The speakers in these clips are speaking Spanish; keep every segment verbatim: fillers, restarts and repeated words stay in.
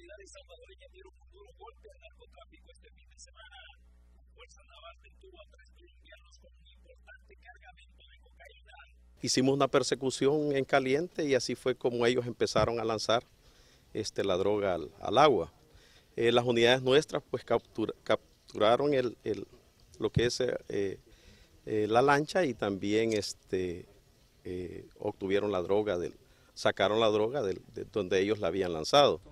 autoridades salvadoreñas dieron un duro golpe al narcotráfico este fin de semana. La Fuerza Naval detuvo a tres colombianos con un importante cargamento de cocaína. Hicimos una persecución en caliente y así fue como ellos empezaron a lanzar este, la droga al, al agua. Eh, las unidades nuestras pues captura, capturaron el, el, lo que es eh, eh, la lancha y también este, eh, obtuvieron la droga, del, sacaron la droga del, de donde ellos la habían lanzado.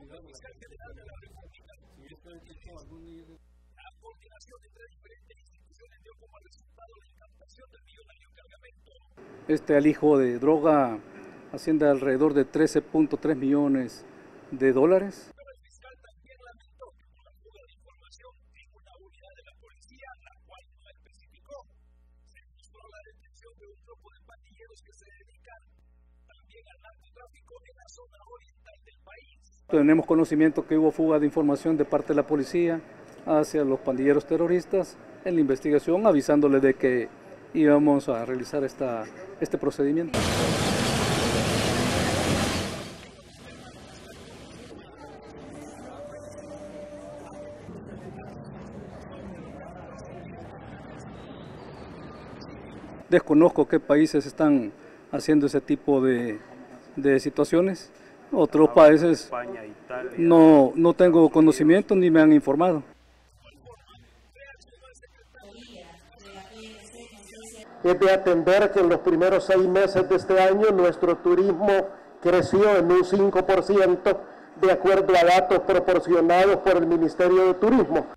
Este alijo de droga asciende alrededor de trece punto tres millones de dólares. Pero el fiscal también lamentó que por la fuga de información en una unidad de la policía, la cual no especificó, se mostró la detención de un grupo de pandilleros que se dedican también al narcotráfico en la zona oriental del país. Tenemos conocimiento que hubo fuga de información de parte de la policía hacia los pandilleros terroristas en la investigación, avisándole de que íbamos a realizar esta, este procedimiento. Desconozco qué países están haciendo ese tipo de, de situaciones. Otros países no, no tengo conocimiento ni me han informado. Es de atender que en los primeros seis meses de este año nuestro turismo creció en un cinco por ciento de acuerdo a datos proporcionados por el Ministerio de Turismo.